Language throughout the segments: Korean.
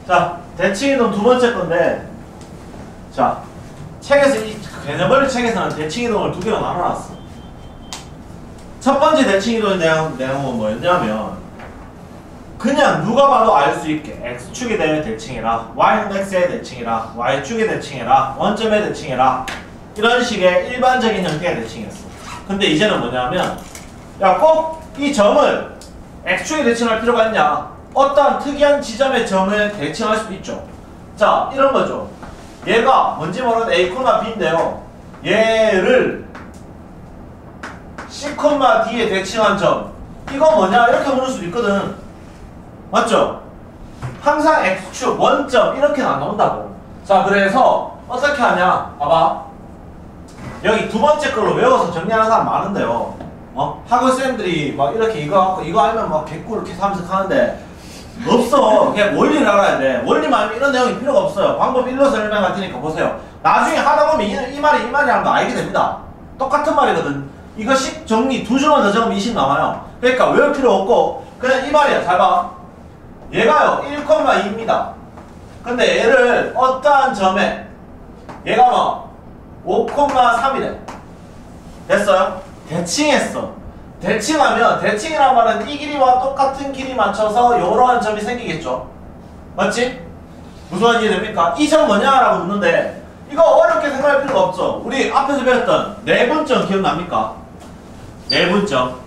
자, 대칭이동 두 번째 건데, 자, 책에서 이 개념벌리 책에서는 대칭이동을 두 개로 나눠놨어. 첫 번째 대칭이동의 내용은 뭐였냐면, 그냥 누가 봐도 알 수 있게 x축에 대한 대칭이라, y는 x의 대칭이라, y축의 대칭이라, 원점의 대칭이라, 이런 식의 일반적인 형태의 대칭이었어. 근데 이제는 뭐냐면, 야, 꼭 이 점을 x축에 대칭할 필요가 있냐? 어떠한 특이한 지점의 점을 대칭할 수도 있죠. 자, 이런 거죠. 얘가 뭔지 모르는 a, b인데요. 얘를 c, d에 대칭한 점. 이거 뭐냐? 이렇게 물을 수도 있거든. 맞죠? 항상 x축, 원점 이렇게 나온다고. 자, 그래서 어떻게 하냐? 봐봐. 여기 두 번째 걸로 외워서 정리하는 사람 많은데요. 학원생들이 막 이렇게 이거 알면 막 개꿀 이렇게 하면서 없어. 그냥 원리를 알아야 돼. 원리만 알면 이런 내용이 필요가 없어요. 방법 1로 설명할 테니까 보세요. 나중에 하다 보면 이 말이 하는 거 알게 됩니다. 똑같은 말이거든. 이거씩 정리 두 줄만 더 적으면 20 나와요. 그러니까 외울 필요 없고 그냥 이 말이야. 잘 봐. 얘가요 1,2입니다. 근데 얘를 어떠한 점에 얘가 뭐 5,3이래. 됐어요? 대칭했어. 대칭하면 대칭이란 말은 이 길이와 똑같은 길이 맞춰서 이러한 점이 생기겠죠. 맞지? 무슨 말인지 이해됩니까? 이 점 뭐냐라고 묻는데 이거 어렵게 생각할 필요가 없죠. 우리 앞에서 배웠던 내분점 기억납니까? 내분점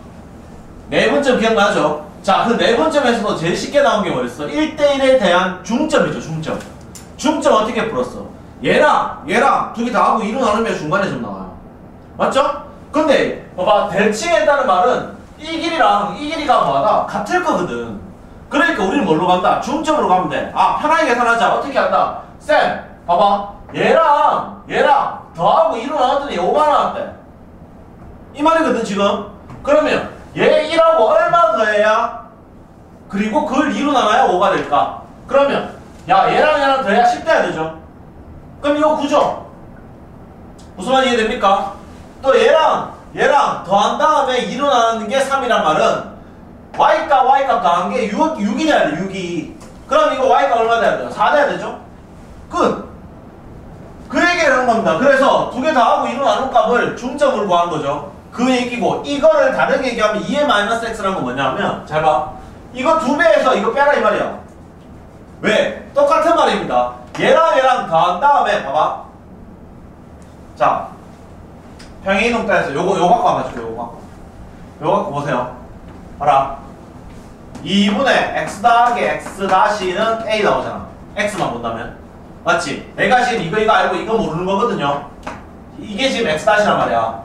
기억나죠? 자, 그 내분점에서도 제일 쉽게 나온 게 뭐였어? 1대1에 대한 중점이죠. 중점 어떻게 풀었어? 얘랑 두 개 다 하고 2로 나누면 중간에 점 나와요. 맞죠? 근데 봐봐, 대칭했다는 말은 이 길이랑 이 길이가 뭐하다? 같을 거거든. 그러니까 우리는 뭘로 간다? 중점으로 가면 돼. 아, 편하게 계산하자. 어떻게 한다? 쌤, 봐봐. 얘랑 더하고 2로 나눴더니 5가 나왔대. 이 말이거든 지금. 그러면 얘 1하고 얼마 더해야 그리고 그걸 2로 나눠야 5가 될까? 그러면 야, 얘랑 더해야 10 돼야 되죠. 그럼 이거 9죠. 무슨 말인지 이해됩니까? 또 얘랑 더한 다음에 2로 나누는 게 3이란 말은 y값 더한 게 6이 돼야 돼. 6이. 그럼 이거 y값 얼마 돼야 돼요? 4 돼야 되죠? 끝. 그 얘기를 한 겁니다. 그래서 두 개 다 하고 2로 나눈 값을 중점으로 구한 거죠. 그 얘기고, 이거를 다르게 얘기하면 2의 마이너스 x라는 건 뭐냐면, 잘 봐. 이거 2배에서 이거 빼라 이 말이야. 왜? 똑같은 말입니다. 얘랑 더한 다음에 봐봐. 자, 평행이동 따라서 요거 갖고 한번 해줄게요. 요거 갖고 보세요. 봐라. 2분의 x 더하기 x 다시는 a 나오잖아. x만 본다면. 맞지? 내가 지금 이거 알고 이거 모르는 거거든요. 이게 지금 x 다시란 말이야.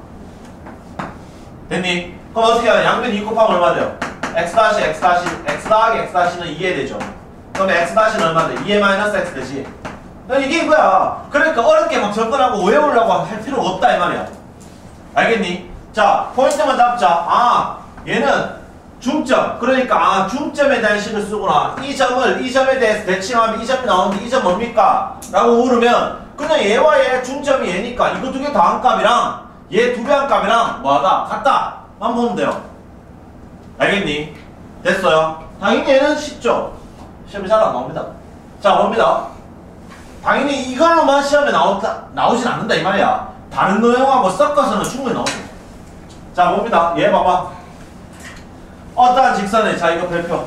됐니? 그럼 어떻게 하냐? 양변 2 곱하면 얼마 돼요? x 더하기 x 다시는 2에 되죠. 그러면 x 다시는 얼마 돼? 2의 마이너스 x 되지. 이게 이거야. 그러니까 어렵게 막 접근하고 외우려고 할 필요가 없다 이 말이야. 알겠니? 자, 포인트만 잡자. 아, 얘는 중점. 그러니까 중점에 대한 식을 쓰구나. 이 점에 대해서 대칭하면 이 점이 나오는데 이 점 뭡니까? 라고 물으면 그냥 얘와 얘 중점이 얘니까 이거 두 개 더한 값이랑 얘 2배 한 값이랑 뭐하다? 같다. 만 보면 돼요. 알겠니? 됐어요? 당연히 얘는 쉽죠? 시험이 잘 안 나옵니다. 자, 봅니다. 당연히 이걸로만 시험에 나오진 않는다 이 말이야. 다른 내용하고 섞어서는 충분히 나오죠. 자, 봅니다. 얘 봐봐. 어떠한 직선에, 자, 이거 별표.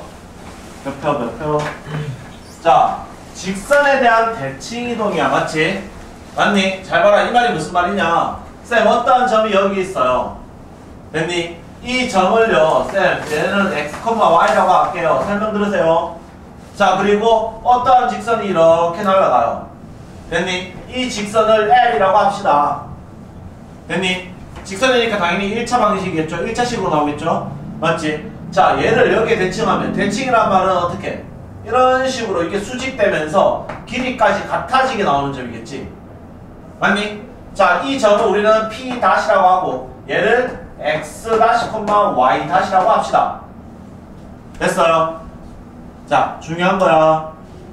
자, 직선에 대한 대칭이동이야. 맞지? 맞니? 잘 봐라. 이 말이 무슨 말이냐? 쌤, 어떠한 점이 여기 있어요. 됐니? 이 점을요, 쌤, 얘는 x, y라고 할게요. 설명 들으세요. 자, 그리고 어떠한 직선이 이렇게 날아가요. 됐니? 이 직선을 L이라고 합시다. 됐니? 직선이니까 당연히 1차 방식이겠죠? 1차식으로 나오겠죠? 맞지? 자, 얘를 여기에 대칭하면, 대칭이란 말은 어떻게? 이런 식으로 이게 수직되면서 길이까지 같아지게 나오는 점이겠지? 맞니? 자, 이 점을 우리는 P-라고 하고 얘를 X-, Y-라고 합시다. 됐어요? 자, 중요한 거야.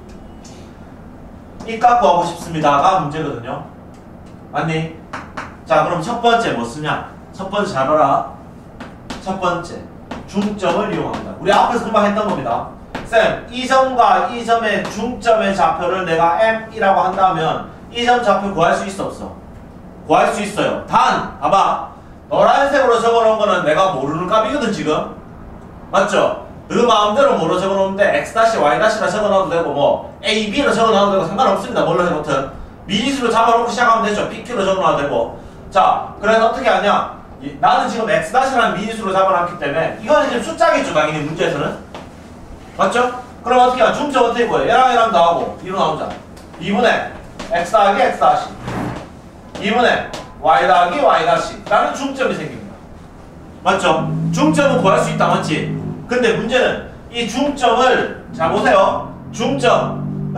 이 값 구하고 싶습니다가 문제거든요. 맞니? 자, 그럼 첫 번째 뭐 쓰냐? 첫 번째 잘 봐라. 첫 번째, 중점을 이용합니다. 우리 앞에서 금방 했던 겁니다. 쌤, 이 점과 이 점의 중점의 좌표를 내가 M이라고 한다면 이 점 좌표 구할 수 있어 없어? 구할 수 있어요. 단, 봐봐. 노란색으로 적어놓은 거는 내가 모르는 값이거든 지금. 맞죠? 그 마음대로 뭐로 적어놓는데 x-y-라 적어놔도 되고 뭐 a, b로 적어놔도 되고 상관없습니다. 뭘로 해놓든 미지수로 잡아놓고 시작하면 되죠. pq로 적어놔도 되고. 자, 그래서 어떻게 하냐? 나는 지금 x-라는 미지수로 잡아놨기 때문에 이거는 지금 숫자겠죠 당연히 문제에서는. 맞죠? 그럼 어떻게 하냐? 중점 어떻게 보여? 얘랑 더하고 2로 나오자. 2분의 x 더하기 x 다시 2분의 y 더하기 y 다시 라는 중점이 생깁니다. 맞죠? 중점은 구할 수 있다. 맞지? 근데 문제는 이 중점을 자 보세요. 중점을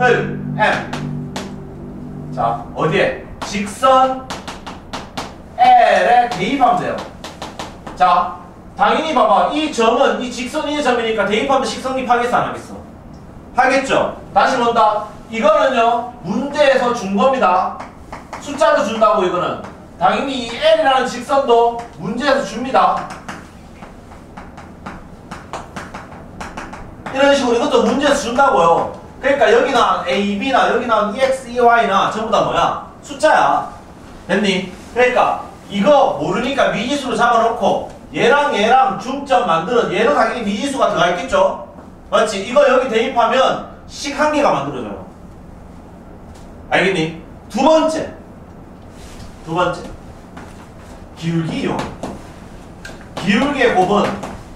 M 자 어디에? 직선 L에 대입하면 돼요. 자 당연히 봐봐. 이 점은 이 직선의 점이니까 대입하면 식성립 하겠어 안 하겠어? 하겠죠? 다시 본다. 이거는요 문제에서 준 겁니다. 숫자로 준다고. 이거는 당연히 이 L이라는 직선도 문제에서 줍니다. 이런 식으로 이것도 문제에서 준다고요. 그러니까 여기 나온 A, B나 여기 나온 EX, EY나 전부 다 뭐야? 숫자야. 됐니? 그러니까 이거 모르니까 미지수로 잡아놓고 얘랑 중점 만드는 얘는 당연히 미지수가 들어가 있겠죠? 맞지? 이거 여기 대입하면 식 한 개가 만들어져요. 알겠니? 두 번째 기울기 이용. 기울기의 곱은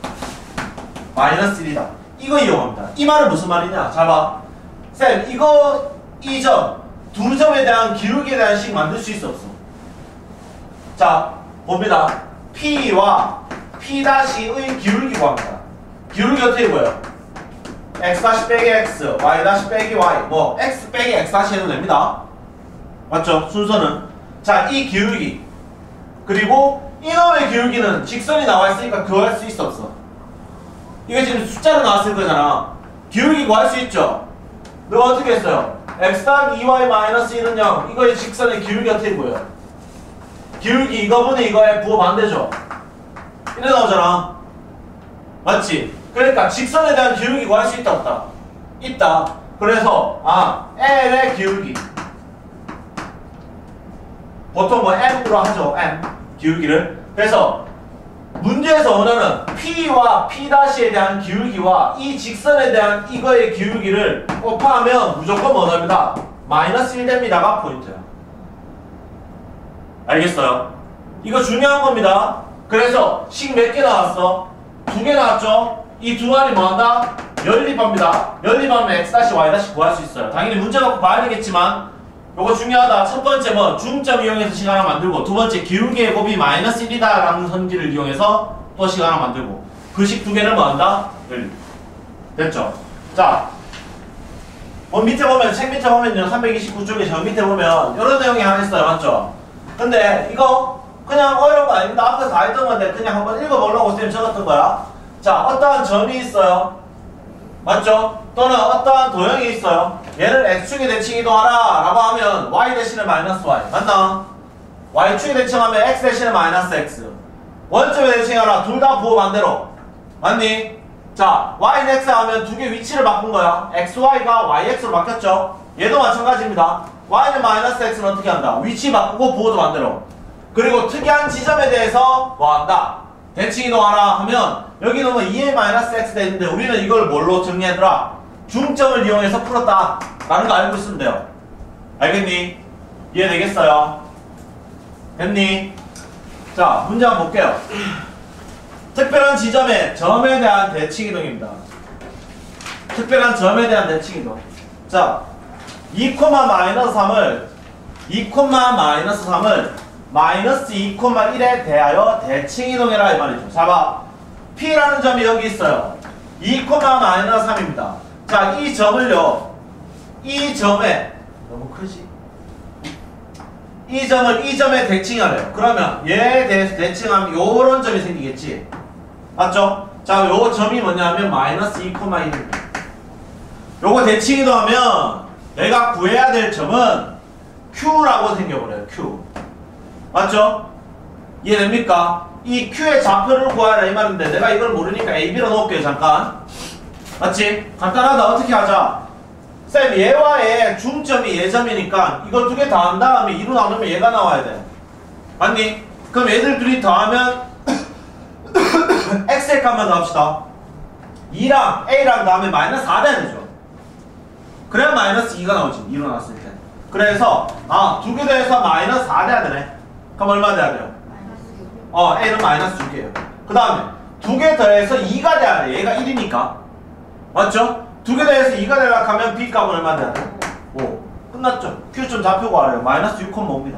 마이너스 1이다. 이거 이용합니다. 이 말은 무슨 말이냐? 잘 봐. 쌤, 이거 이 점, 두 점에 대한 기울기에 대한 식 만들 수 있어 없어? 자, 봅니다. P와 P'의 기울기 구합니다. 기울기 어떻게 보여요? X' 빼기 X, Y' 빼기 Y, 뭐 X 빼기 X' 해도 됩니다. 맞죠? 순서는. 자, 이 기울기 그리고 이놈의 기울기는 직선이 나와 있으니까 구할 수 있어 없어? 이게 지금 숫자로 나왔을 거잖아. 기울기 구할 수 있죠? 너가 어떻게 했어요? x 더하기 2y-1은 0. 이거의 직선의 기울기 어떻게 보여? 기울기 이거분의 이거의 부호 반대죠? 이래 나오잖아. 맞지? 그러니까 직선에 대한 기울기 구할 수 있다 없다? 있다. 그래서 L의 기울기 보통 뭐 M으로 하죠. M 기울기를. 그래서 문제에서 원하는 P와 P'에 대한 기울기와 이 직선에 대한 이거의 기울기를 곱하면 무조건 뭐답니다? 마이너스 1 됩니다가 포인트야. 알겠어요? 이거 중요한 겁니다. 그래서 식 몇 개 나왔어? 2개 나왔죠? 이 두 알이 뭐한다? 연립합니다. 연립하면 x-y' 구할 수 있어요. 당연히 문제 갖고 봐야 되겠지만 요거 중요하다. 첫 번째 뭐 중점 이용해서 식 하나 만들고, 두 번째 기울기의 곱이 마이너스 1이다 라는 선지를 이용해서 또 식 하나 만들고, 그 식 두 개를 뭐 한다? 연립. 됐죠? 자, 뭐 밑에 보면, 책 밑에 보면요, 329쪽에 저 밑에 보면 이런 내용이 하나 있어요. 맞죠? 근데 이거 그냥 어려운 거 아닙니다. 앞에서 다 했던 건데 그냥 한번 읽어보려고 쌤 적었던 거야. 자, 어떠한 점이 있어요. 맞죠? 또는 어떠한 도형이 있어요. 얘를 x축에 대칭 이동하라 라고 하면 y 대신에 마이너스 y. 맞나? y축에 대칭하면 x 대신에 마이너스 x. 원점에 대칭하라. 둘 다 부호 반대로. 맞니? 자, y는 x 하면 두 개 위치를 바꾼 거야. xy가 yx로 바뀌었죠? 얘도 마찬가지입니다. y는 마이너스 x는 어떻게 한다? 위치 바꾸고 부호도 반대로. 그리고 특이한 지점에 대해서 뭐 한다? 대칭 이동하라 하면 여기는 뭐 2a-x 돼 있는데 우리는 이걸 뭘로 정리하더라? 중점을 이용해서 풀었다 라는 거 알고 있으면 돼요. 알겠니? 이해되겠어요? 됐니? 자, 문제 한번 볼게요. 특별한 지점의 점에 대한 대칭 이동입니다. 특별한 점에 대한 대칭 이동. 자, 2,-3을 마이너스 2,1에 대하여 대칭 이동해라 이 말이죠. 자, 봐. P라는 점이 여기 있어요. 2,-3입니다. 자, 이 점을요. 이 점에 너무 크지? 이 점을 이 점에 대칭하래요. 그러면 얘에 대해서 대칭하면 요런 점이 생기겠지? 맞죠? 자, 요 점이 뭐냐면 마이너스 2,1입니다. 요거 대칭 이동하면 내가 구해야 될 점은 Q라고 생겨버려요. Q. 맞죠? 이해됩니까? 이 Q의 좌표를 구하라 이 말인데 내가 이걸 모르니까 A, B로 놓을게요. 잠깐. 맞지? 간단하다. 어떻게 하자? 쌤, 얘와 얘 중점이 얘점이니까 이거 두 개 더한 다음에 2로 나누면 얘가 나와야 돼. 맞니? 그럼 얘들 둘이 더하면 x의 값만 더합시다. 2랑 a랑 더하면 마이너스 4 돼야 되죠. 그래야 마이너스 2가 나오지. 2로 나왔을 때. 그래서 두 개 더해서 마이너스 4 돼야 되네. 그럼 얼마 돼야 돼요? a는 마이너스 2개예요. 그 다음에 두 개 더해서 2가 돼야 돼. 얘가 1이니까. 맞죠? 두 개 더해서 2가 되려고 하면 b 값은 얼마 돼야 돼? 5. 끝났죠? Q점 좌표고 알아요. 마이너스 6,5입니다.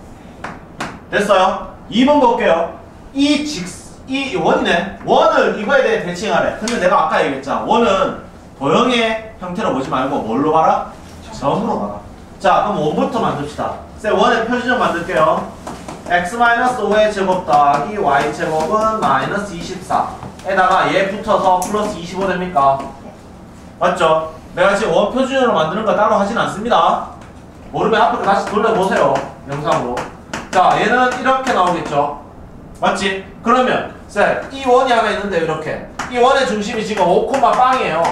됐어요? 2번 볼게요. 이 원이네. 원을 이거에 대해 대칭하래. 근데 내가 아까 얘기했잖아. 원은 도형의 형태로 보지 말고 뭘로 봐라? 점으로 봐라. 자, 그럼 원부터 만듭시다. 쌤, 원의 표준점 만들게요. x-5의 제곱 더하기 y 제곱은 마이너스 24 에다가 얘 붙어서 플러스 25 됩니까? 맞죠? 내가 지금 원 표준으로 만드는 거 따로 하진 않습니다. 모르면 앞으로 다시 돌려보세요. 영상으로. 자, 얘는 이렇게 나오겠죠? 맞지? 그러면 쌤, 이 원이 하나 있는데 이렇게 이 원의 중심이 지금 5,빵이에요.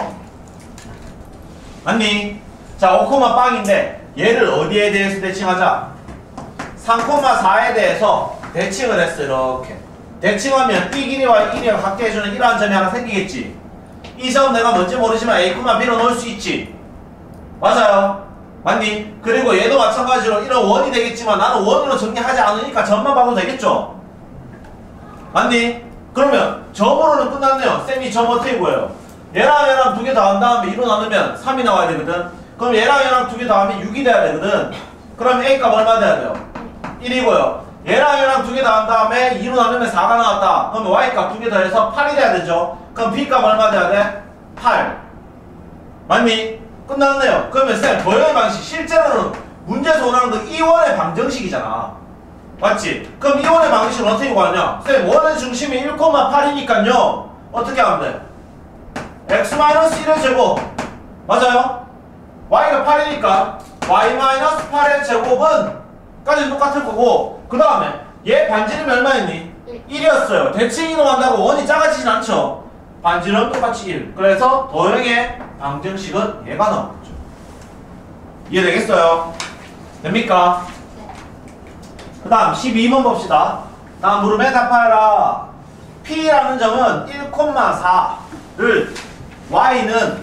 맞니? 자, 5,빵인데 얘를 어디에 대해서 대칭하자? 3,4에 대해서 대칭을 했어. 이렇게 대칭하면 이 길이와 이 길이가 같게 해주는 이러한 점이 하나 생기겠지. 이 점 내가 뭔지 모르지만 a, b로 넣을 수 있지. 맞아요? 맞니? 그리고 얘도 마찬가지로 이런 원이 되겠지만 나는 원으로 정리하지 않으니까 점만 봐도 되겠죠? 맞니? 그러면 점으로는 끝났네요. 쌤이 점 어떻게 구해요? 얘랑 얘랑 두 개 더한 다음에 2로 나누면 3이 나와야 되거든. 그럼 얘랑 얘랑 두 개 더하면 6이 돼야 되거든. 그럼 a 값 얼마 돼야 돼요? 1이고요. 얘랑 얘랑 두 개 더한 다음에 2로 나누면 4가 나왔다. 그럼 y 값 두 개 더해서 8이 돼야 되죠. 그럼 b 값 얼마 돼야 돼? 8. 맞니? 끝났네요. 그러면 쌤, 도형의 방식 실제로는 문제에서 원하는 거 이원의 방정식이잖아. 맞지? 그럼 이원의 방식은 어떻게 구하냐? 쌤, 원의 중심이 1,8이니까요 어떻게 하면 돼? x-1의 제곱 맞아요? y가 8이니까 y-8의 제곱은 까지 똑같을 거고, 그 다음에 얘 반지름이 얼마였니? 1이었어요. 대칭 이동한다고 원이 작아지진 않죠? 반지름 똑같이 1. 그래서 도형의 방정식은 얘가 나오겠죠. 이해되겠어요? 됩니까? 그 다음 12번 봅시다. 다음 물음에 답하여라. P라는 점은 1,4를 y는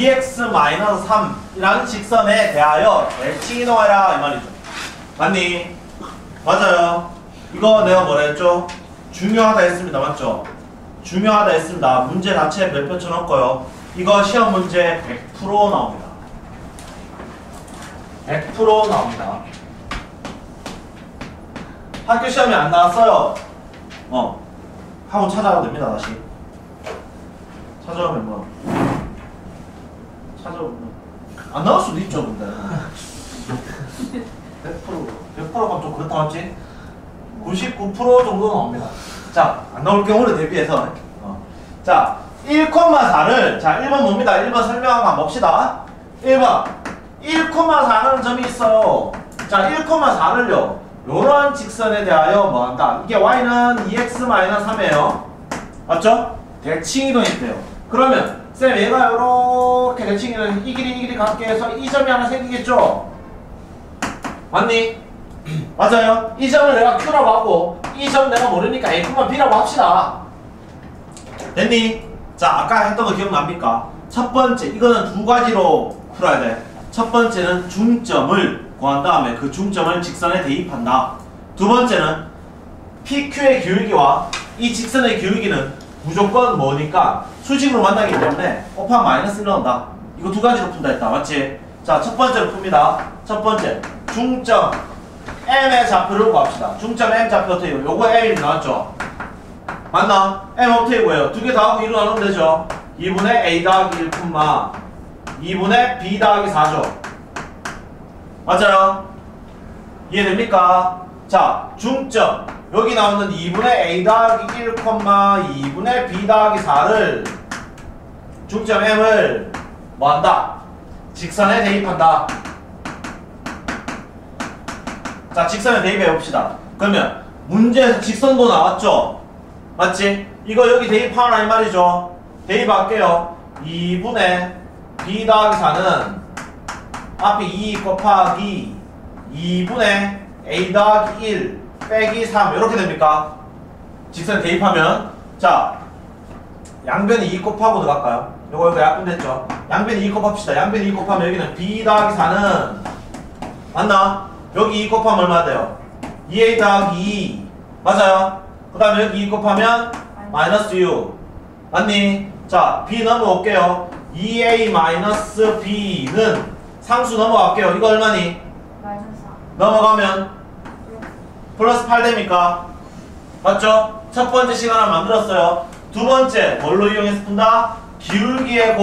2x-3이라는 직선에 대하여 대칭 이동하라 이 말이죠. 맞니? 맞아요. 이거 내가 뭐라 했죠? 중요하다 했습니다. 맞죠? 중요하다 했습니다. 문제 자체에 별표 쳐놓고요. 이거 시험 문제 100% 나옵니다. 100% 나옵니다. 학교 시험이 안 나왔어요. 하고 찾아가도 됩니다. 다시 찾아오면 뭐 찾아오면 안 나올 수도 있죠. 근데 100%가 좀 그렇다 맞지? 99% 정도 나옵니다. 자, 안 나올 경우를 대비해서 자, 1,4를 자, 1번 봅니다. 1번 설명한 거 한번 봅시다. 1번 1,4라는 점이 있어요. 자, 1,4를요 요러한 직선에 대하여 뭐한다? 이게 y는 2x-3이에요. 맞죠? 대칭 이동했대요. 그러면 쌤, 얘가 요렇게 대칭 이동 이 길이 같게 해서 이 점이 하나 생기겠죠? 맞니? 맞아요. 이 점을 내가 Q라고 하고 이 점 내가 모르니까 A, B라고 합시다. 됐니? 자, 아까 했던 거 기억납니까? 첫 번째, 이거는 두 가지로 풀어야 돼. 첫 번째는 중점을 구한 다음에 그 중점을 직선에 대입한다. 두 번째는 PQ의 기울기와 이 직선의 기울기는 무조건 뭐니까 수직으로 만나기 때문에 곱하면 마이너스 1 나온다. 이거 두 가지로 푼다 했다. 맞지? 자, 첫 번째로 풉니다. 첫 번째, 중점 M의 좌표를 구합시다. 중점 M 좌표 어떻게 해요? 요거 M이 나왔죠? 맞나? M 어떻게 구해요? 두 개 더하고 2로 나누면 되죠? 2분의 A 더하기 1, 2분의 B 더하기 4죠? 맞아요? 이해됩니까? 자, 중점 여기 나오는 2분의 A 더하기 1, 2분의 B 더하기 4를 중점 M을 뭐한다? 직선에 대입한다. 자, 직선에 대입해봅시다. 그러면 문제에서 직선도 나왔죠? 맞지? 이거 여기 대입하라 이 말이죠? 대입할게요. 2분의 b 더하기 4는 앞에 2 곱하기 2분의 a 더하기 1 빼기 3 이렇게 됩니까? 직선 대입하면 자 양변이 2 곱하고 들어갈까요? 이거 약분됐죠? 양변이 2 곱합시다. 양변이 2 곱하면 여기는 b 더하기 4는 맞나? 여기 2 곱하면 얼마 돼요? 2a 더하기 2 맞아요? 그 다음에 여기 2 곱하면 마이너스 6 맞니? 자 b 넘어올게요. 2a 마이너스 b는 상수 넘어갈게요. 이거 얼마니? 마이너스 4. 넘어가면 플러스 8 됩니까? 맞죠? 첫 번째 시간을 만들었어요. 두 번째 뭘로 이용해서 푼다? 기울기의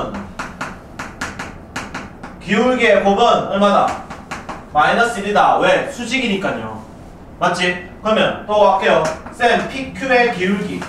곱은 얼마다? 마이너스 1이다. 왜? 수직이니까요. 맞지? 그러면 또 할게요. 쌤 PQ의 기울기.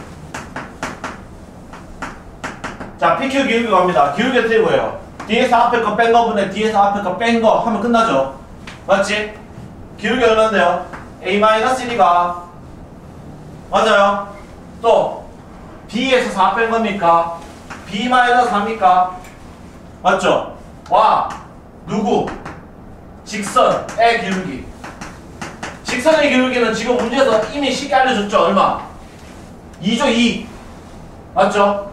자 PQ 기울기 갑니다. 기울기 어떻게 보여요? 뒤에서 앞에 거 뺀 거분에 뒤에서 앞에 거 뺀 거 하면 끝나죠? 맞지? 기울기 얼마인데요? A-1가 맞아요? 또 B에서 4 뺀 겁니까? B-4입니까? 맞죠? 와 누구? 직선의 기울기. 직선의 기울기는 지금 문제에서 이미 쉽게 알려줬죠? 얼마? 2죠 2 맞죠?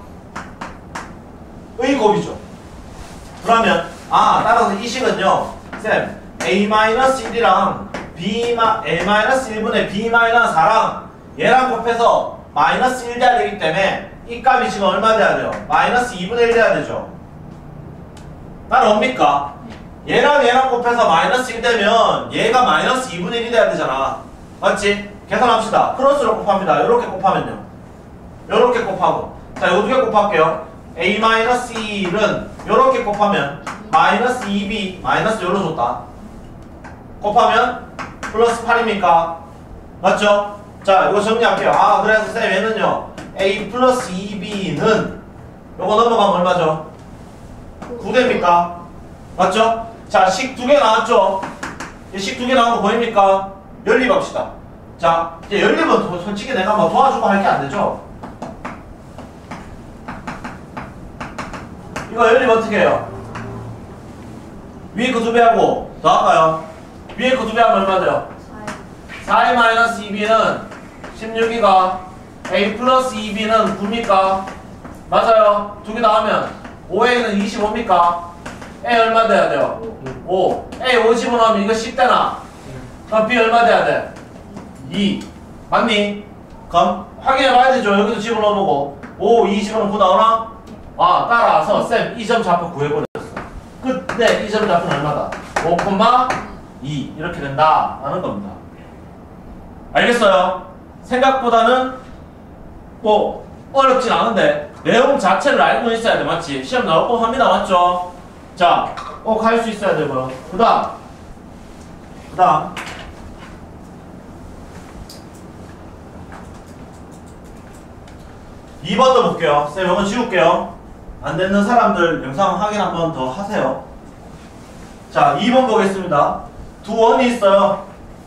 의 곱이죠. 그러면 따라서 이 식은요 쌤 A-1이랑 A-1분의 B-4랑 얘랑 곱해서 마이너스 1 돼야 되기 때문에 이 값이 지금 얼마 돼야 돼요? 마이너스 2분의 1 돼야 되죠. 따라옵니까? 얘랑 곱해서 마이너스 1 되면 얘가 마이너스 2분의 1이 돼야 되잖아. 맞지? 계산합시다. 크로스로 곱합니다. 요렇게 곱하면요 요렇게 곱하고 자 요 두 개 곱할게요. A-1은 요렇게 곱하면 마이너스 2b 마이너스 요로 줬다. 곱하면 플러스 8입니까? 맞죠? 자 이거 정리할게요. 그래서 쌤 얘는요 A 플러스 2b는 요거 넘어가면 얼마죠? 9됩니까? 맞죠? 자 식 두 개 나왔죠? 식 두 개 나온 거 보입니까? 연립합시다. 자 이제 연립은 솔직히 내가 뭐 도와주고 할 게 안 되죠? 이거 연립 어떻게 해요? 위에 거 2배하고 더할까요? 위에 거 2배하면 얼마 돼요? 4a-2b는 16이가 a 플러스 2b는 9입니까? 맞아요. 두 개 나오면 5a는 25입니까? a 얼마 돼야 돼요? 5. a 5 집어넣으면 이거 10 되나? 그럼 b 얼마 돼야 돼? 2. 맞니? 그럼 확인해 봐야 되죠. 여기도 집어넣어보고 5, 2 집어넣으면 9 나오나? 따라서 쌤 이 점 좌표 구해버렸어. 그때 이 점 좌표는 얼마다? 5,2 이렇게 된다 라는 겁니다. 알겠어요? 생각보다는 뭐 어렵진 않은데 내용 자체를 알고 있어야 돼. 맞지? 시험 나올 법합니다. 맞죠? 자, 꼭 할 수 있어야 되고요. 그 다음 2번도 볼게요. 쌤 이건 지울게요. 안 되는 사람들 영상 확인 한 번 더 하세요. 자 2번 보겠습니다. 두 원이 있어요.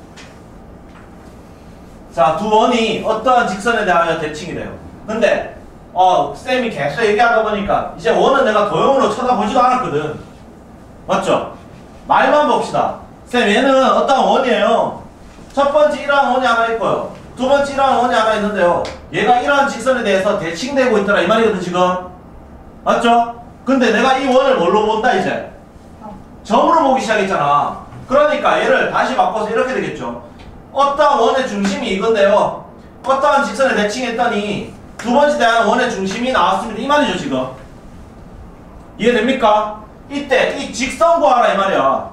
자 두 원이 어떠한 직선에 대하여 대칭이 돼요. 근데 쌤이 계속 얘기하다 보니까 이제 원은 내가 도형으로 쳐다보지도 않았거든. 맞죠? 말만 봅시다. 쌤 얘는 어떠한 원이에요. 첫 번째 이러한 원이 하나 있고요. 두 번째 이러한 원이 하나 있는데요. 얘가 이러한 직선에 대해서 대칭되고 있더라 이 말이거든 지금. 맞죠? 근데 내가 이 원을 뭘로 본다 이제? 점으로 보기 시작했잖아. 그러니까 얘를 다시 바꿔서 이렇게 되겠죠. 어떠한 원의 중심이 이건데요. 어떠한 직선에 대칭했더니 두 번째 대한 원의 중심이 나왔습니다. 이 말이죠 지금. 이해됩니까? 이때 이 직선 구하라 이 말이야.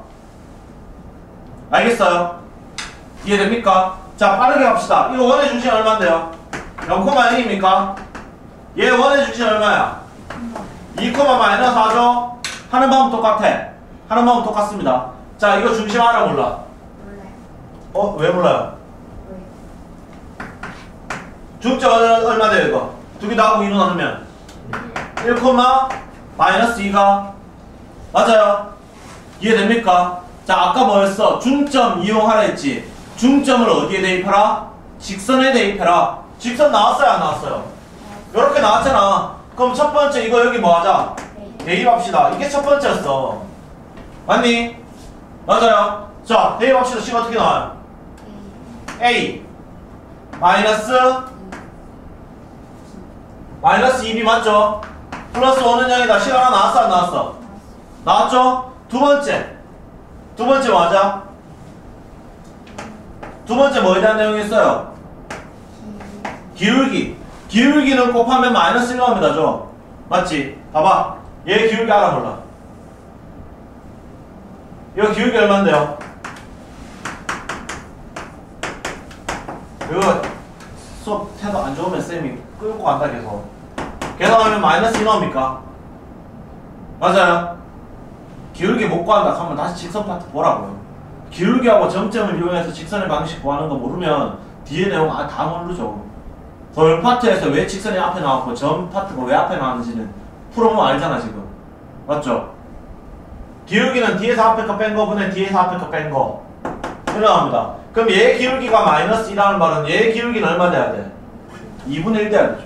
알겠어요? 이해됩니까? 자 빠르게 갑시다. 이거 원의 중심이 얼마인데요? 0,0입니까? 얘 원의 중심이 얼마야? 2, 마이너스 4죠? 하는 방법 똑같아. 하는 방법 똑같습니다. 자 이거 중심 알아 몰라? 몰라요. 왜 몰라요? 왜? 중점 얼마 돼요 이거? 두 개 나하고 2로 나누면 1, 마이너스 2가 맞아요? 이해됩니까? 자 아까 뭐였어? 중점 이용하라 했지. 중점을 어디에 대입하라? 직선에 대입해라. 직선 나왔어요 안 나왔어요? 요렇게 나왔잖아. 그럼 첫 번째 이거 여기 뭐 하자? 네. 대입합시다. 이게 첫 번째였어. 맞니? 맞아요. 자, 대입합시다. 식이 어떻게 나와요? A 마이너스 2b 맞죠? 플러스 5는 0이다. 식 하나 나왔어 안 나왔어? 나왔죠? 두 번째 뭐 하자? 두 번째 뭐에 대한 내용이 있어요? 기울기는 곱하면 마이너스 1 나옵니다. 죠? 맞지? 봐봐. 얘 기울기 알아 몰라? 이거 기울기 얼마인데요? 이거 수업 태도 안 좋으면 쌤이 끌고 간다 계속. 계산하면 마이너스 2 나옵니까? 맞아요? 기울기 못 구한다 하면 다시 직선 파트 보라고요. 기울기하고 점점을 이용해서 직선의 방식 구하는 거 모르면 뒤에 내용 다 모르죠. 돌 파트에서 왜 직선이 앞에 나왔고 점 파트가 왜 앞에 나왔는지는 풀어보면 알잖아 지금. 맞죠? 기울기는 뒤에서 앞에 거 뺀 거분에 뒤에서 앞에 거 뺀 거. 이렇게 나옵니다. 그럼 얘 기울기가 마이너스 2라는 말은 얘 기울기는 얼마 돼야 돼? 2분의 1 돼야 되죠.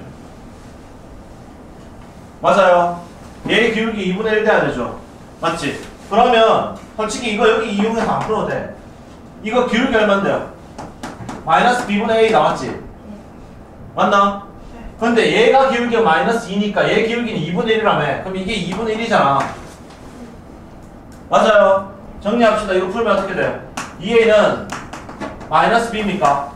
맞아요. 얘 기울기 2분의 1 돼야 되죠. 맞지? 그러면 솔직히 이거 여기 이용해서 안 풀어도 돼. 이거 기울기 얼마인데요? 마이너스 b분의 a 나왔지? 맞나? 근데 얘가 기울기가 마이너스 2니까 얘 기울기는 2분의 1이라며. 그럼 이게 2분의 1이잖아. 맞아요. 정리합시다. 이거 풀면 어떻게 돼요? 2a는 마이너스 b입니까?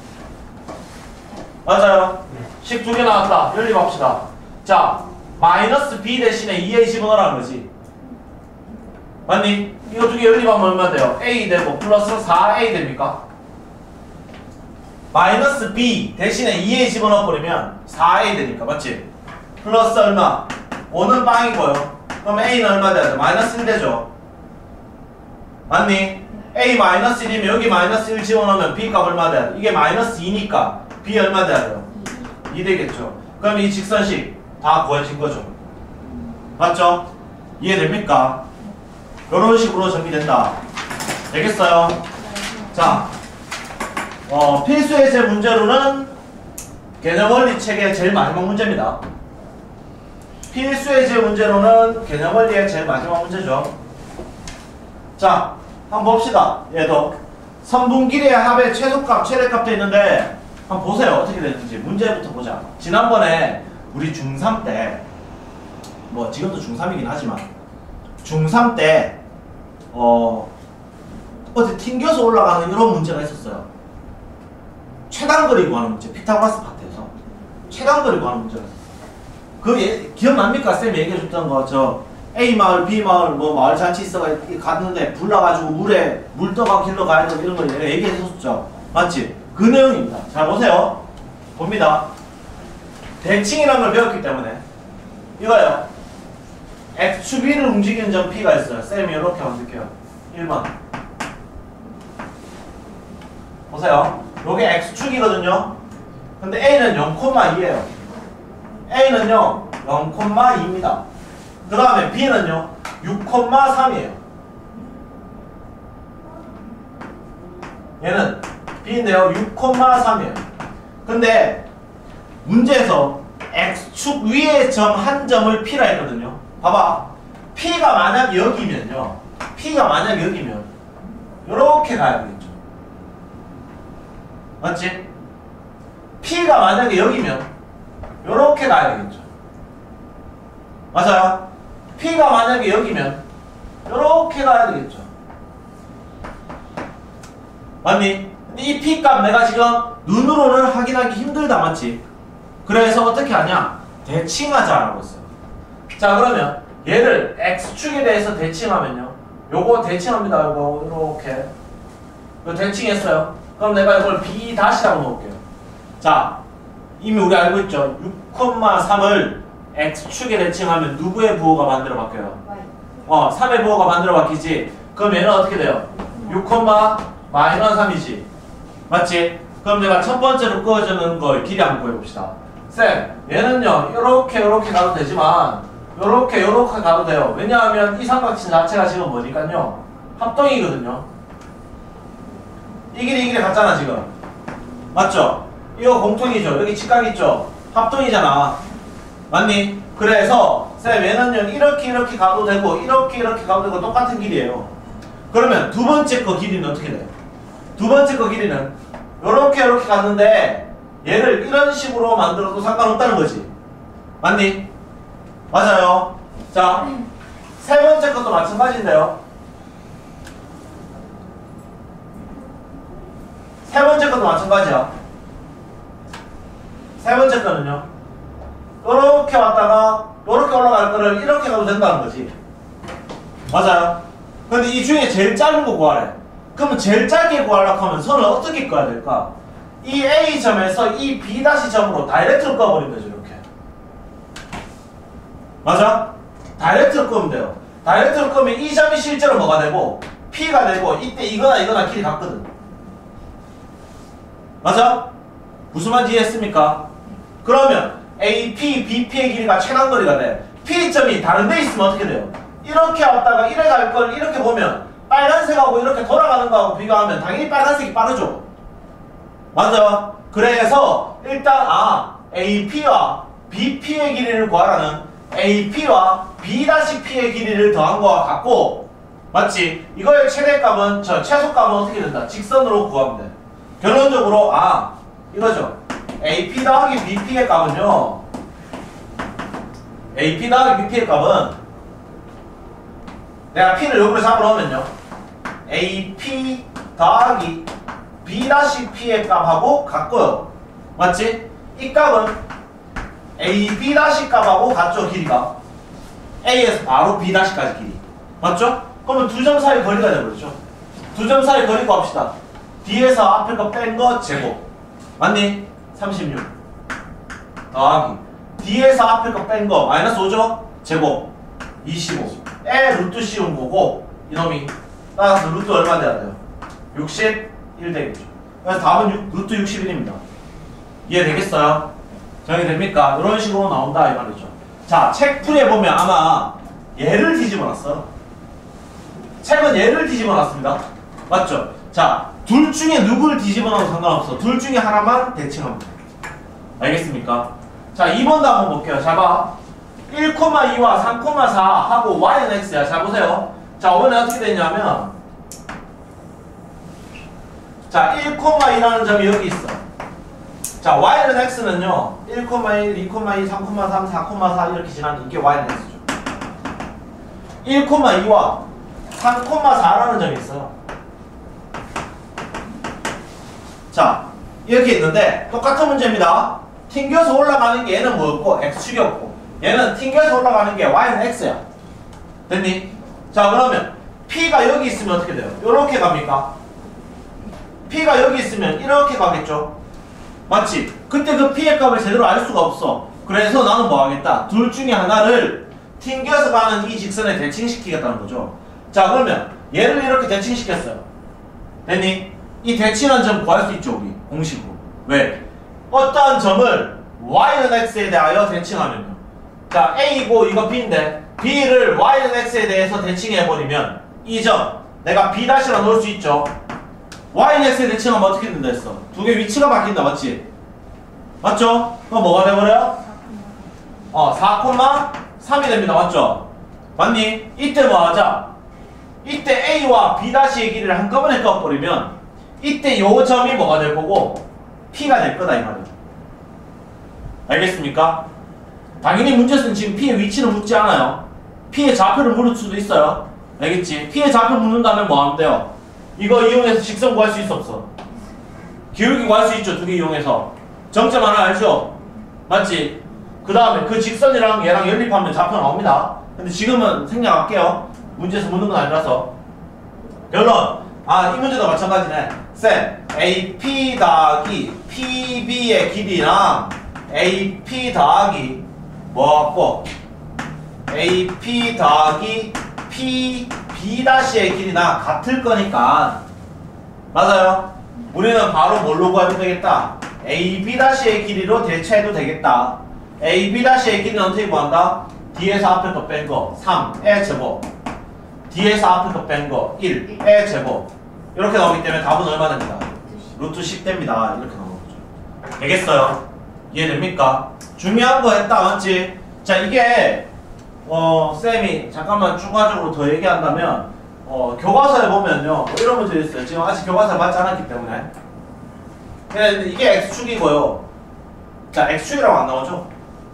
맞아요. 식 두 개 나왔다. 연립합시다. 자, 마이너스 b 대신에 2a 집어넣으라는 거지. 맞니? 이거 두 개 연립하면 얼마 돼요? a 되고 플러스 4a 됩니까? 마이너스 b 대신에 2a 집어넣어버리면 4a 되니까. 맞지? 플러스 얼마? 5는 빵이고요. 그럼 a는 얼마 돼야 돼? 마이너스 1 되죠? 맞니? a 마이너스 1이면 여기 마이너스 1 집어넣으면 b 값 얼마 돼야 돼? 이게 마이너스 2니까 b 얼마 돼야 돼요? 2 되겠죠? 그럼 이 직선식 다 구해진 거죠. 맞죠? 이해됩니까? 이런 식으로 정리된다. 되겠어요? 자, 필수예제 문제로는 개념원리 책의 제일 마지막 문제입니다. 필수예제 문제로는 개념원리의 제일 마지막 문제죠. 자, 한번 봅시다. 얘도 선분 길이의 합의 최소값, 최대값 돼 있는데 한번 보세요. 어떻게 되는지. 문제부터 보자. 지난번에 우리 중3 때, 뭐 지금도 중3이긴 하지만 중3 때 어디 튕겨서 올라가는 이런 문제가 있었어요. 최단거리 구하는 문제. 피타고라스 파트에서 최단거리 구하는 문제가 있었어요. 그 기억납니까? 쌤이 얘기해줬던 거. 저 A 마을, B 마을, 뭐 마을 잔치 있어가 갔는데 불 나가지고 물 떠가 길러 가야 되고 이런 거 내가 얘기했었죠. 맞지? 그 내용입니다. 잘 보세요. 봅니다. 대칭이라는 걸 배웠기 때문에 이거요. X축 위를 움직이는 점 P가 있어요. 쌤이 이렇게 만들게요. 1번. 보세요. 요게 X축이거든요. 근데 A는 0,2예요. A는요 0,2입니다. 그 다음에 B는요 6,3이에요. 얘는 B인데요 6,3이에요. 근데 문제에서 X축 위에 점 한 점을 P라 했거든요. 봐봐. P가 만약 여기면요. P가 만약 여기면 요렇게 가야 되겠죠. 맞지? P가 만약에 여기면 요렇게 가야 되겠죠. 맞아요? P가 만약에 여기면 요렇게 가야 되겠죠. 맞니? 근데 이 P값 내가 지금 눈으로는 확인하기 힘들다. 맞지? 그래서 어떻게 하냐? 대칭하자라고 했어요. 자, 그러면 얘를 X축에 대해서 대칭하면요. 요거 대칭합니다. 요거 이렇게 이거 대칭했어요. 그럼 내가 이걸 B-라고 놓을게요. 자, 이미 우리 알고 있죠? 6,3을 X축에 대칭하면 누구의 부호가 만들어 바뀌어요? 3의 부호가 만들어 바뀌지. 그럼 얘는 어떻게 돼요? 6,-3이지. 맞지? 그럼 내가 첫 번째로 그어주는 걸 길이 한번 구해봅시다. 쌤, 얘는요 요렇게 가도 되지만 요렇게 가도 돼요. 왜냐하면 이 삼각지 자체가 지금 뭐니까요 합동이거든요. 이 길이 같잖아 지금. 맞죠? 이거 공통이죠. 여기 직각 있죠? 합동이잖아. 맞니? 그래서 쌤 얘는요 이렇게 이렇게 가도 되고 이렇게 이렇게 가도 되고 똑같은 길이에요. 그러면 두 번째 거 길이는 어떻게 돼요? 두 번째 거 길이는 요렇게 이렇게 갔는데 얘를 이런 식으로 만들어도 상관없다는 거지. 맞니? 맞아요. 자, 세 번째 것도 마찬가지인데요. 세 번째 것도 마찬가지야. 세 번째 거는요. 요렇게 왔다가 요렇게 올라갈 거를 이렇게 가도 된다는 거지. 맞아요. 근데 이 중에 제일 짧은 거 구하래. 그러면 제일 짧게 구하려고 하면 선을 어떻게 꺼야 될까? 이 A점에서 이 B-점으로 다이렉트로 꺼버리면 되죠. 이렇게. 맞아? 다이렉트로 끄면 돼요. 다이렉트로 끄면 이 점이 실제로 뭐가 되고 P가 되고 이때 이거나 이거나 길이 같거든. 맞아? 무슨 말인지 이해했습니까? 그러면 AP, BP의 길이가 최단거리가 돼. P점이 다른 데 있으면 어떻게 돼요? 이렇게 왔다가 이래 갈 걸 이렇게 보면 빨간색하고 이렇게 돌아가는 거하고 비교하면 당연히 빨간색이 빠르죠. 맞아. 그래서 일단 AP와 BP의 길이를 구하라는 AP와 B-P의 길이를 더한 거와 같고 맞지? 이거의 최대값은 최소값은 어떻게 된다? 직선으로 구하면 돼. 결론적으로 이거죠. AP 더하기 BP의 값은요. AP 더하기 BP의 값은 내가 P를 여기로 잡아놓으면요. AP 더하기 B-P의 값하고 같고요. 맞지? 이 값은 AB- 값하고 같죠. 길이가 A에서 바로 B-까지 길이 맞죠? 그러면 두 점 사이 거리가 되버리죠. 두 점 사이 거리 구합시다. D에서 앞에 거 뺀 거 제곱 맞니? 36 더하기 D에서 앞에 거 뺀 거 마이너스 5죠? 제곱 25 에 루트 씌운 거고 이놈이 따라서 루트 얼마 돼야 돼요? 61 되겠죠. 그래서 답은 루트 61입니다. 이해되겠어요? 정리됩니까? 이런 식으로 나온다 이 말이죠. 자, 책 풀이에 보면 아마 얘를 뒤집어 놨어. 책은 얘를 뒤집어 놨습니다. 맞죠? 자, 둘 중에 누구를 뒤집어 놔도 상관없어. 둘 중에 하나만 대칭하면 돼. 알겠습니까? 자, 2번도 한번 볼게요. 자, 봐. 1,2와 3,4 하고 y는 x야. 자, 보세요. 자, 이번에 어떻게 되냐면 자, 1,2라는 점이 여기 있어. 자, y는 x는요. 1,1, 2,2, 3,3, 4,4 이렇게 지나는 이게 y는 x죠. 1,2와 3,4라는 점이 있어요. 자, 이렇게 있는데 똑같은 문제입니다. 튕겨서 올라가는 게 얘는 뭐였고 x축이었고 얘는 튕겨서 올라가는 게 y는 x야. 됐니? 자, 그러면 P가 여기 있으면 어떻게 돼요? 이렇게 갑니까? P가 여기 있으면 이렇게 가겠죠? 맞지? 그때 그 P의 값을 제대로 알 수가 없어. 그래서 나는 뭐 하겠다? 둘 중에 하나를 튕겨서 가는 이 직선에 대칭시키겠다는 거죠. 자, 그러면 얘를 이렇게 대칭시켰어요. 됐니? 이 대칭한 점 구할 수 있죠, 우리 공식으로. 왜? 어떠한 점을 y는 x에 대하여 대칭하면요. 자, a고 이거 b인데 b를 y는 x에 대해서 대칭해버리면 이 점 내가 b-라 놓을 수 있죠. y는 x에 대칭하면 어떻게 된다 했어? 두 개 위치가 바뀐다, 맞지? 맞죠? 그럼 뭐가 돼버려요? 4,3이 됩니다, 맞죠? 맞니? 이때 뭐 하자? 이때 a와 b-의 길이를 한꺼번에 꺼버리면 이때 요 점이 뭐가 될 거고 p가 될 거다 이 말이에요. 알겠습니까? 당연히 문제에서는 지금 p의 위치는 묻지 않아요. p의 좌표를 물을 수도 있어요. 알겠지? p의 좌표 묻는다면 뭐 하면 돼요? 이거 이용해서 직선 구할 수 있어 없어? 기울기 구할 수 있죠. 두 개 이용해서 정점 하나 알죠? 맞지? 그 다음에 그 직선이랑 얘랑 연립하면 좌표 나옵니다. 근데 지금은 생략할게요. 문제에서 묻는 건 아니라서. 결론. 이 문제도 마찬가지네. 쌤, AP 더하기 PB의 길이랑 AP 더하기 뭐 같고 AP 더하기 PB-의 길이나 같을 거니까 맞아요. 우리는 바로 뭘로 구하면 되겠다? AB-의 길이로 대체해도 되겠다. AB-의 길이는 어떻게 구한다? D에서 앞에 거 뺀 거 3의 제곱 D에서 앞에 거 뺀 거 1의 제곱 이렇게 나오기 때문에 답은 얼마 됩니다? 루트 10 됩니다. 이렇게 나오는 거죠. 되겠어요? 이해됩니까? 중요한 거 했다, 맞지? 자, 이게 쌤이 잠깐만 추가적으로 더 얘기한다면 교과서에 보면요 뭐 이런 문제 있어요. 지금 아직 교과서 받지 않았기 때문에. 근데 이게 x축이고요. 자, x축이라고 안 나오죠?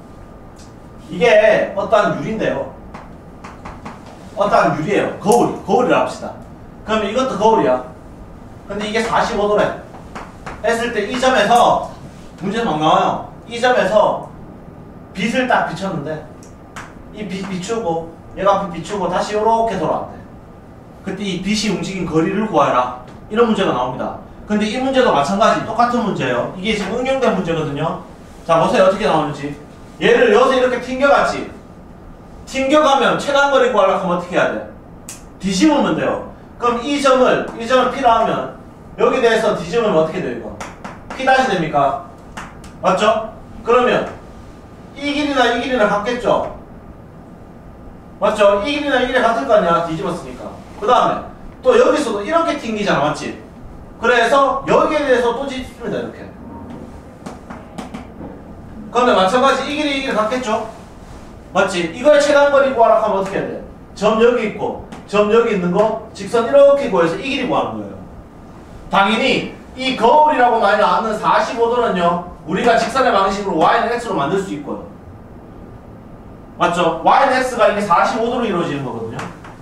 이게 어떠한 유리인데요. 어떠한 유리예요. 거울이라 합시다. 그러면 이것도 거울이야. 근데 이게 45도래. 했을 때 이 점에서 문제 막 나와요. 이 점에서 빛을 딱 비췄는데 이 빛 비추고 얘가 앞에 비추고 다시 이렇게 돌아왔대. 그때 이 빛이 움직인 거리를 구하라. 이런 문제가 나옵니다. 근데 이 문제도 마찬가지 똑같은 문제예요. 이게 지금 응용된 문제거든요. 자, 보세요. 어떻게 나오는지. 얘를 여기서 이렇게 튕겨갔지. 튕겨가면 최단거리 구하려고 하면 어떻게 해야 돼? 뒤집으면 돼요. 그럼 이 점을 P라 하면 여기 대해서 뒤집으면 어떻게 돼요? 이거? P 다시 됩니까? 맞죠? 그러면 이 길이나 이 길이나 같겠죠? 맞죠? 이 길이나 이 길이 같을 거 아니야? 뒤집었으니까. 그 다음에 또 여기서도 이렇게 튕기잖아. 맞지? 그래서 여기에 대해서 또 뒤집습니다. 이렇게. 그러면 마찬가지 이 길이 이 길이 같겠죠? 맞지? 이거의 최단거리 구하라 하면 어떻게 해야 돼? 점 여기 있고 점 여기 있는 거 직선 이렇게 구해서 이 길이 구하는 거예요. 당연히 이 거울이라고 많이 나왔는 45도는요 우리가 직선의 방식으로 y는 x로 만들 수 있고요. 맞죠? y는 x가 이게 45도로 이루어지는 거거든요.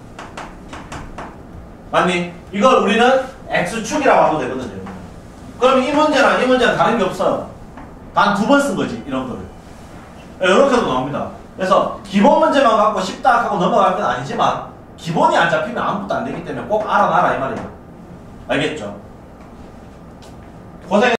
맞니? 이걸 우리는 x축이라고 하도 되거든요. 그럼 이 문제는 다른 게 없어요. 단 2번 쓴 거지 이런 거를. 이렇게도 나옵니다. 그래서 기본 문제만 갖고 쉽다 하고 넘어갈 건 아니지만 기본이 안 잡히면 아무것도 안 되기 때문에 꼭 알아놔라 이 말이에요. 알겠죠? 고생